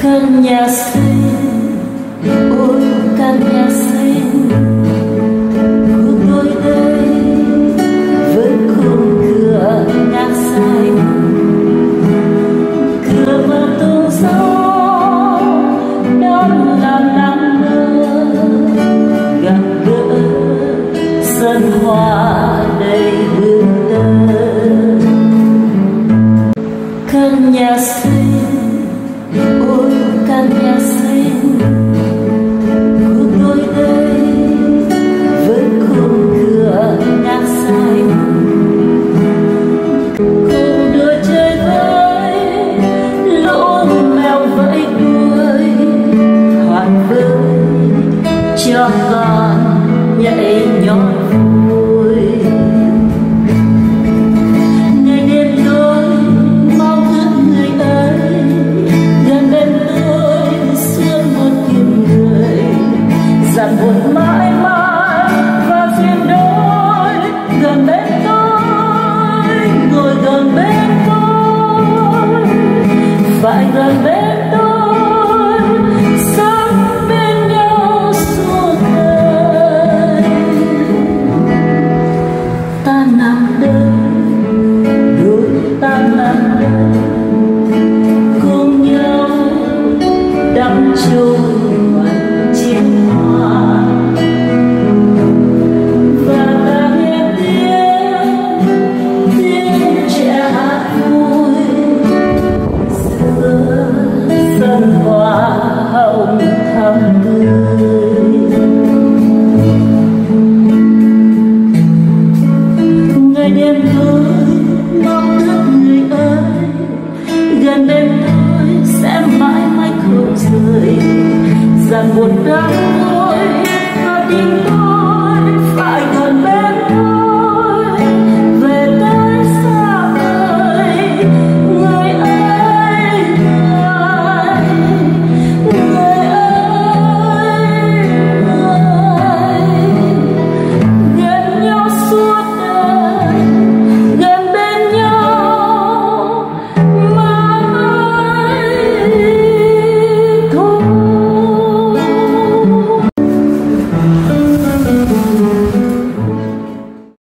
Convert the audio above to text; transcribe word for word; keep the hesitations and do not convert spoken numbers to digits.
căn nhà xinh, ôi căn nhà xinh của tôi đây với khung cửa ngát xanh, cửa mà tung gió đón là nắng mơ gặp gỡ sân hoa đầy hương thơm. Căn nhà xinh, ôi căn nhà xinh của tôi đây với khung cửa ngát xanh, cùng đôi chơi với lũ mèo vẫy đuôi thoạt vơi cho con nhảy nhót vui. Ngày đêm tôi mong ước người ấy gần bên tôi sương một kiềm người, dặn buồn mãi mãi và duyên đôi gần bên tôi, ngồi gần bên tôi, phải gần bên tôi, sống bên nhau suốt đời. Ta nằm đây, đôi ta nằm đây, cùng nhau đắm chung chiến hoa, và ta nghe tiếng tiếng trẻ hát vui giữa sân hoa hồng thắm tươi. Ngày đêm tôi mong ước người ơi gần bên tôi sẽ mãi mãi không rời, rằng buồn đau